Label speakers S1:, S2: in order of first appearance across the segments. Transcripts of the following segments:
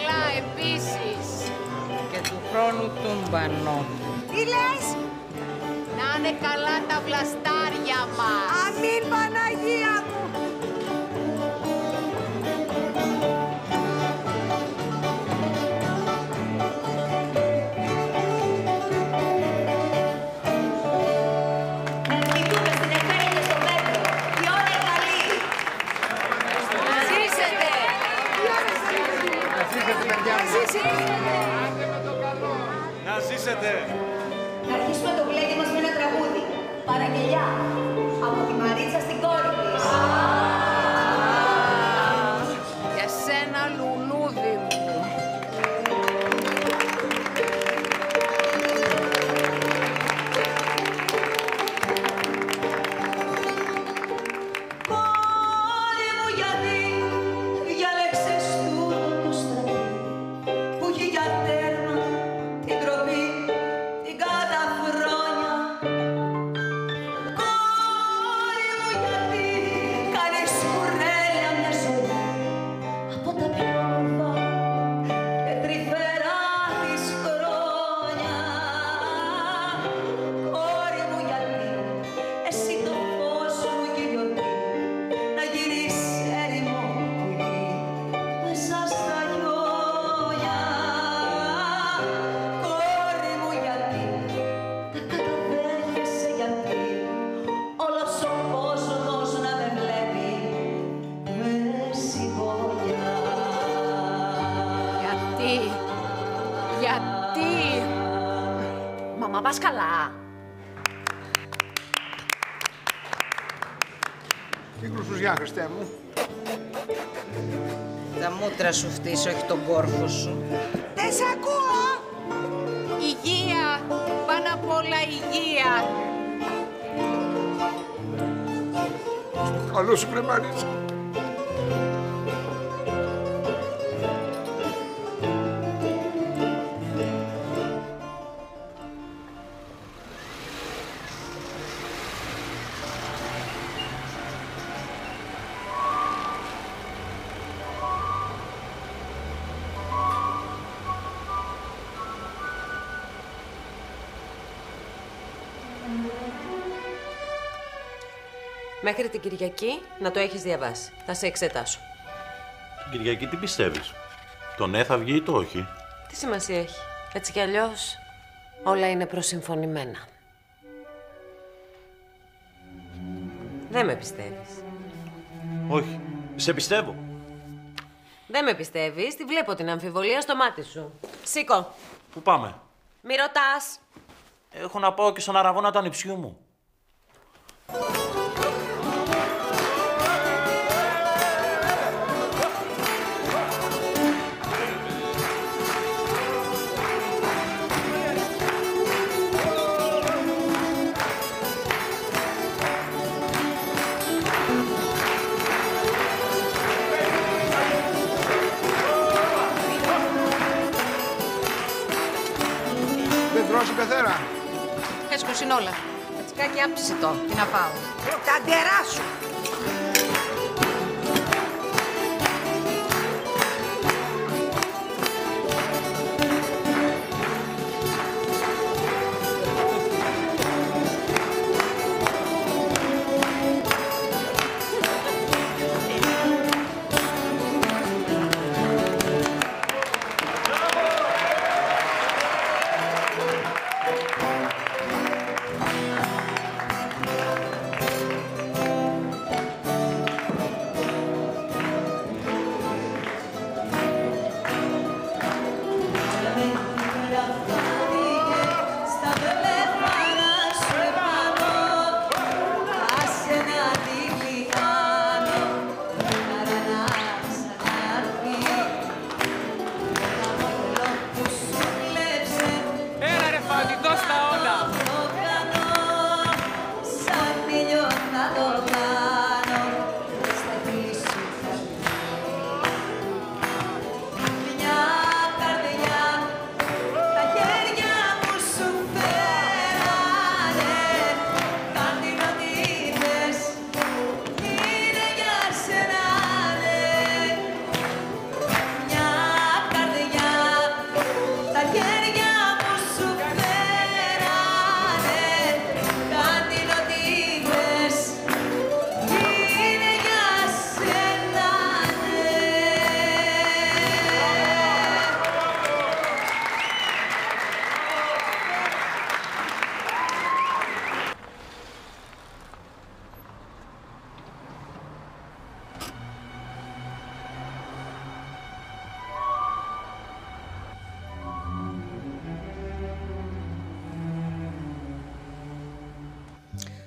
S1: καλά επίσης.
S2: Και του χρόνου τούμπανο.
S3: Τι λες?
S1: Να είναι καλά τα βλαστάρια μας.
S3: Αμήν, Παναγία μου.
S4: Να ζήσετε!
S5: Να αρχίσουμε το γλέντι μας με ένα τραγούδι. Παραγγελιά. Από τη Μαρίτσα στην κόρη της.
S1: Για σένα, λουλούδι μου.
S5: Κόρη μου, γιατί διάλεξες τούτο το στρατή που έχει για τέρμα την τροπή, την καταφρόνια. Κόρη μου, γιατί κάνεις κουρέλια μια ζωή από τα πιο όμορφα και τρυφερά της χρόνια. Κόρη μου, γιατί εσύ το φως μου και η γιορτή να γυρίσει έρημο πουλί μέσα στα χιόνια. Κόρη μου, γιατί τα καταδέχεσαι, γιατί όλος ο κόσμος να με βλέπει με συμπόνια.
S1: Γιατί.
S5: Μαμά, πας καλά?
S6: Τι κρουσουζιά, Χριστέ μου.
S2: Τα μούτρα σου φτύσω, όχι τον κόρφο σου.
S3: Δεν σ' ακούω.
S1: Υγεία, πάνω απ' όλα υγεία.
S6: Καλό σου, βρε Μαρίτσα.
S7: Μέχρι την Κυριακή να το έχεις διαβάσει. Θα σε εξετάσω.
S4: Την Κυριακή τι πιστεύεις? Το ναι θα βγει ή το όχι?
S7: Τι σημασία έχει? Έτσι κι αλλιώς όλα είναι προσυμφωνημένα. Δεν με πιστεύεις.
S4: Όχι. Σε πιστεύω.
S7: Δεν με πιστεύεις. Τη βλέπω την αμφιβολία στο μάτι σου. Σήκω.
S4: Πού πάμε?
S7: Μη ρωτάς.
S4: Έχω να πάω και στον αραβόνα του ανιψιού μου.
S6: Δεν τρώσει πεθέρα.
S1: Έσχος είναι όλα. Κατσικάκι άψησε το. Τι να πάω.
S3: Τα ντερά σου.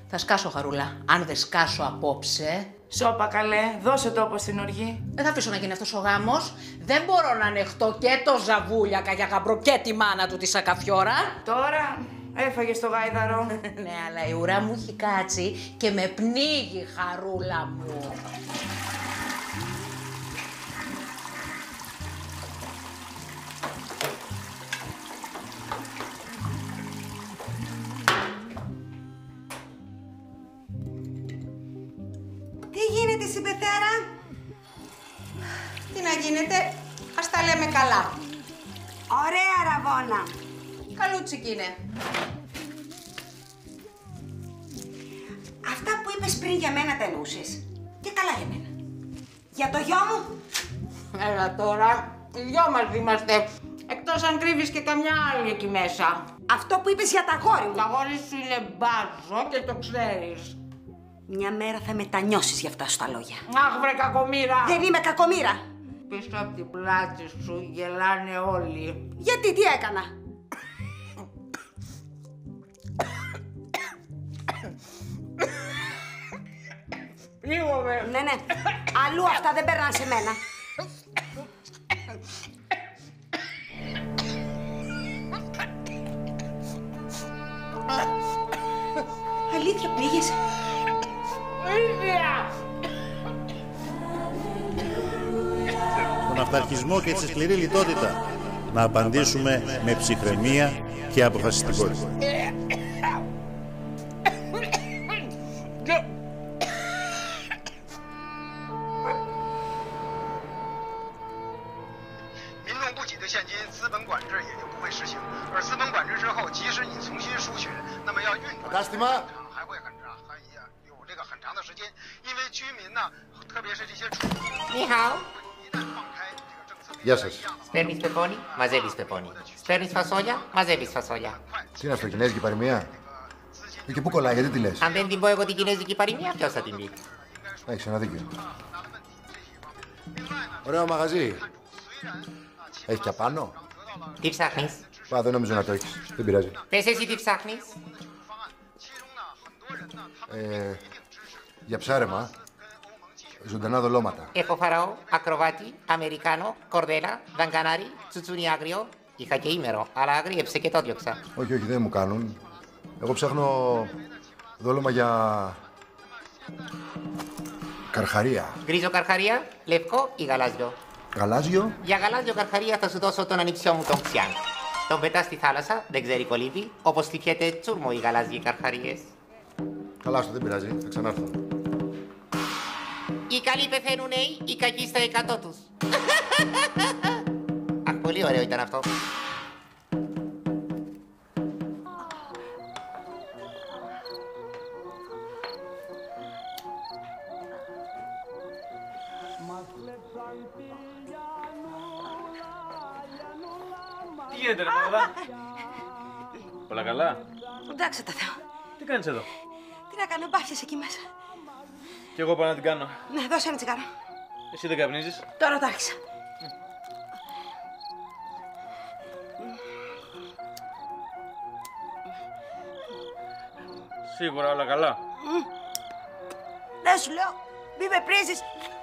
S1: Θα σκάσω, Χαρούλα. Αν δεν σκάσω απόψε...
S8: Σώπα καλέ, δώσε το όπως στην οργή.
S1: Δεν θα αφήσω να γίνει αυτός ο γάμος. Δεν μπορώ να ανεχτώ και το Ζαβούλιακα για γαμπρό και τη μάνα του τη Σακαφιόρα.
S8: Τώρα έφαγες το γάιδαρο.
S1: Ναι, αλλά η ουρά μου έχει κάτσει και με πνίγει, Χαρούλα μου.
S3: Τι γίνεται στην Πεθέρα?
S1: Τι να γίνεται, ας τα λέμε καλά.
S3: Ωραία, Ραβώνα.
S1: Καλούτσικη είναι.
S3: Αυτά που είπες πριν για μένα τα εννοούσες. Και καλά για μένα. Για το γιο μου.
S1: Έλα τώρα, οι δυο μας είμαστε. Εκτός αν κρύβεις και καμιά άλλη εκεί μέσα.
S3: Αυτό που είπες για τα γόρι μου.
S1: Τα γόρι σου είναι μπάζο και το ξέρεις.
S3: Μια μέρα θα μετανιώσεις για αυτά σου τα λόγια.
S1: Αχ, βρε κακομοίρα.
S3: Δεν είμαι κακομοίρα.
S1: Πίσω από την πλάτη σου γελάνε όλοι.
S3: Γιατί, τι έκανα?
S1: Πήγαμε.
S3: Ναι, ναι. Αλλού αυτά δεν περνάνε σε μένα. Αλήθεια πνίγεσαι?
S1: Ίδια.
S9: Στον αυταρχισμό και τη σκληρή λιτότητα να απαντήσουμε με ψυχραιμία και αποφασιστικότητα.
S6: Κατάστημα. Γεια σας.
S10: Παίρνεις πεπόνι, μαζεύεις πεπόνι. Παίρνεις φασόλια, μαζεύεις φασόλια.
S6: Τι είναι αυτό, κινέζικη παροιμία? Και πού κολλάει, γιατί τη λες?
S10: Αν δεν την πω εγώ την κινέζικη παροιμία, ποιος θα την πει?
S6: Έχεις ένα δίκιο. Ωραίο μαγαζί. Έχει και απάνω?
S10: Τι ψάχνεις?
S6: Πα, δεν νομίζω να το έχεις. Δεν πειράζει.
S10: Πες εσύ τι ψάχνεις?
S6: Για ψάρεμα. Ζωντανά δολώματα.
S10: Έχω φαραώ, ακροβάτη, αμερικάνο, κορδέλα, δαγκανάρι, τσουτσούνι άγριο. Είχα και ήμερο, αλλά αγρίεψε και το διώξα.
S6: Όχι, όχι, δεν μου κάνουν. Εγώ ψάχνω δόλωμα για... καρχαρία.
S10: Γκρίζο καρχαρία, λευκό ή γαλάζιο?
S6: Γαλάζιο.
S10: Για γαλάζιο καρχαρία θα σου δώσω τον ανιψιό μου τον Ξιάν. Τον πετάς στη θάλασσα, δεν ξέρει κολύμπι, όπως τυχέται τσούρμο οι γαλάζιοι καρχαρίες.
S6: Καλά στο, δεν πειράζει, θα ξανάρθω.
S10: Οι καλοί πεθαίνουν νέοι, οι κακοί στα 100 τους. Αχ, πολύ ωραίο ήταν αυτό.
S11: Τι γίνεται ρε Μάγδα? Όλα καλά?
S3: Εντάξει τα Θεώ.
S11: Τι κάνεις εδώ?
S3: Τι να κάνω, μπάφιες εκεί μέσα.
S11: Κι εγώ πάω να την κάνω.
S3: Ναι, δώσε ένα τσιγάρο.
S11: Εσύ δεν καπνίζεις?
S3: Τώρα το άρχισα.
S11: Σίγουρα όλα καλά?
S3: Δεν σου λέω, μη με πρίζεις.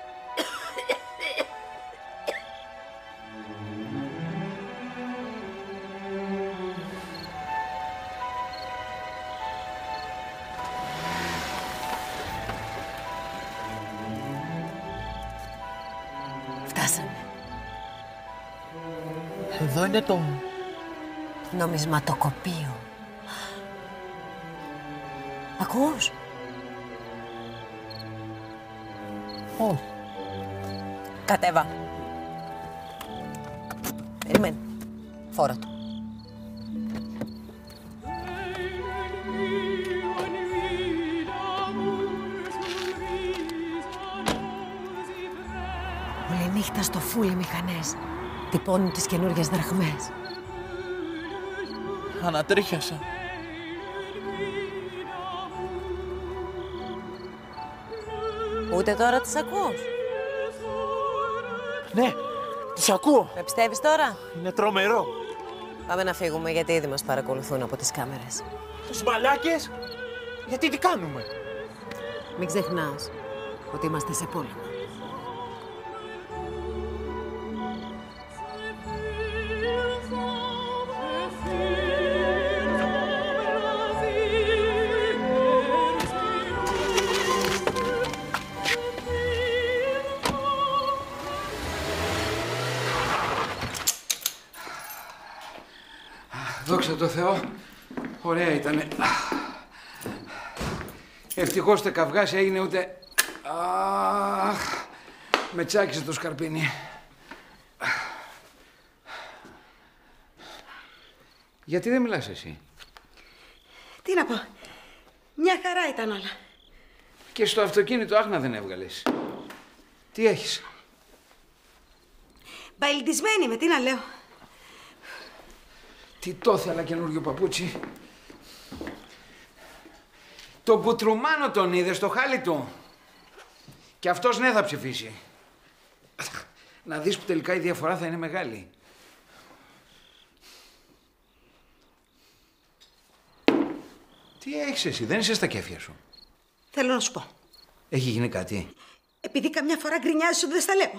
S1: Φτάσαμε.
S12: Εδώ είναι το
S1: νομισματοκοπείο. Ακούς?
S12: Όχι.
S1: Κατέβα. Περιμένε. Φόρα το. Όλη νύχτα στο φούλι μηχανές. Τυπώνουν τις καινούργιες δραχμές.
S12: Ανατρίχιασα.
S7: Ούτε τώρα τις ακούς?
S12: Ναι, τις ακούω.
S7: Με πιστεύεις τώρα?
S12: Είναι τρομερό.
S7: Πάμε να φύγουμε γιατί ήδη μας παρακολουθούν από τις κάμερες.
S12: Τους μαλάκες. Γιατί τι κάνουμε?
S7: Μην ξεχνάς ότι είμαστε σε πόλεμο.
S13: Δόξα τω Θεώ, ωραία ήτανε. Ευτυχώς το καυγάς έγινε ούτε... Αχ, με τσάκισε το σκαρπίνι. Γιατί δεν μιλάς εσύ?
S3: Τι να πω. Μια χαρά ήταν όλα.
S13: Και στο αυτοκίνητο άχνα δεν έβγαλες. Τι έχεις?
S3: Μπαϊλντισμένη είμαι, τι να λέω.
S13: Τι το ήθελα καινούριο παπούτσι. Τον Κουτρουμάνο τον είδες στο χάλι του. Και αυτός ναι θα ψηφίσει. Να δεις που τελικά η διαφορά θα είναι μεγάλη. Τι έχεις εσύ, δεν είσαι στα κέφια σου.
S3: Θέλω να σου πω.
S13: Έχει γίνει κάτι?
S3: Επειδή καμιά φορά γκρινιάζεις ότι δεν στα λέω.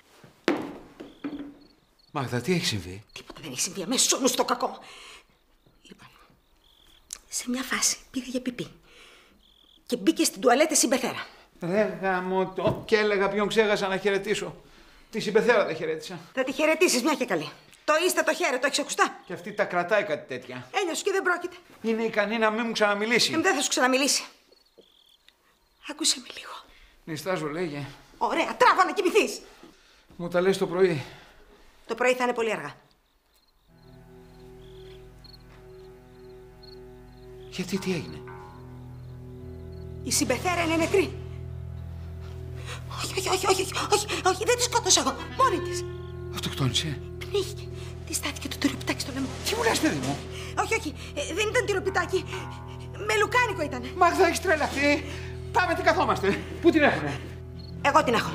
S13: Μάγδα, τι έχει συμβεί?
S3: Τίποτα δεν έχει συμβεί, αμέσως όμως στο κακό. Λοιπόν, σε μια φάση πήγα για πιπί. Και μπήκε στην τουαλέτα Συμπεθέρα.
S13: Ρε γαμώ το. Και έλεγα ποιον ξέχασα να χαιρετήσω. Τη Συμπεθέρα δεν χαιρέτησα.
S3: Θα τη χαιρετήσεις μια και καλή. Το είστε το χέρι, το έχεις ακουστά.
S13: Και αυτή τα κρατάει κάτι τέτοια.
S3: Ένιωσε και δεν πρόκειται.
S13: Είναι ικανή να μην μου ξαναμιλήσει.
S3: Δεν θα σου ξαναμιλήσει. Άκουσε με λίγο.
S13: Νιστάζω, λέγε.
S3: Ωραία, τράβα να κοιμηθείς.
S13: Μου τα λες το πρωί.
S3: Το πρωί θα είναι πολύ αργά.
S13: Γιατί, τι έγινε?
S3: Η Συμπεθέρα είναι νεκρή. Όχι, δεν τη σκότωσα εγώ. Μόνη της.
S13: Αυτοκτόνησε.
S3: Πνίγηκε. Τη στάθηκε το τυροπιτάκι στο λαιμό.
S13: Τι μου λες, παιδί μου?
S3: Όχι, δεν ήταν τυροπιτάκι. Με λουκάνικο ήτανε.
S13: Μάγδα, έχεις τρελαθεί. Πάμε, τι καθόμαστε. Πού την έχουνε?
S3: Εγώ την έχω.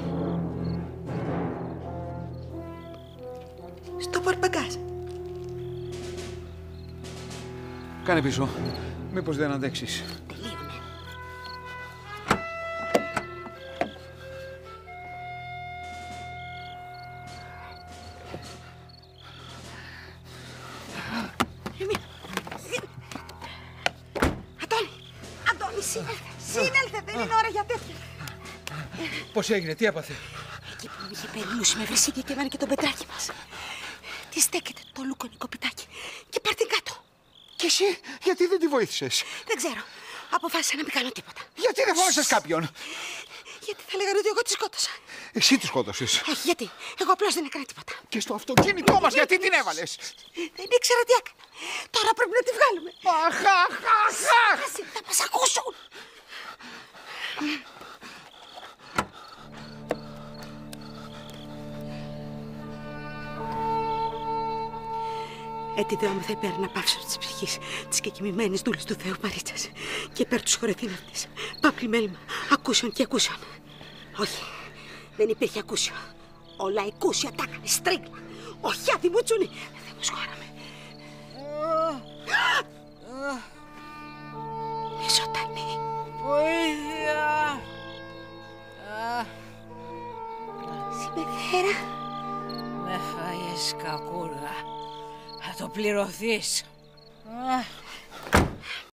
S3: Στο πορπαγκάζ.
S13: Κάνε πίσω. Μήπως δεν αντέξεις.
S3: Τελείωνε. Αντώνη, συνέλθε, δεν είναι ώρα για τέτοια.
S13: Πώς έγινε, τι έπαθε?
S3: Εκεί που μου είχε περιλούσει με βρυσίδια και εμένα και το πετράκι μας. Τι στέκεται το λουκονικό πιτάκι και πάρ' την κάτω.
S13: Και εσύ, γιατί δεν τη βοήθησες?
S3: Δεν ξέρω. Αποφάσισα να μην κάνω τίποτα.
S13: Γιατί δεν φώναξες κάποιον?
S3: Γιατί θα λέγανε ότι εγώ τη σκότωσα.
S13: Εσύ τη σκότωσες.
S3: Όχι, γιατί. Εγώ απλώς δεν έκανα τίποτα.
S13: Και στο αυτοκίνητό μας, γιατί την έβαλες?
S3: Δεν ήξερα τι έκανα. Τώρα πρέπει να τη βγάλουμε.
S13: Αχ.
S3: Θα μας ακούσουν. Ετιδεόμεθα υπέρ να πάυσω της ψυχής της κεκοιμημένης δούλης του Θεού Παρίτσας και υπέρ του σχορεθήναυτης. Πάπλη μέλημα, ακούσεων και ακούσεων. Όχι, δεν υπήρχε ακούσιο. Όλα εκούσια τα έκανε στρίγκλα. Όχι αδημούτσουνι. Δεν μου σχόραμε. Ζωντανή.
S2: Βοήθεια.
S3: Συμπεθέρα.
S2: Με φάγες κακούργα. Θα το πληρωθείς.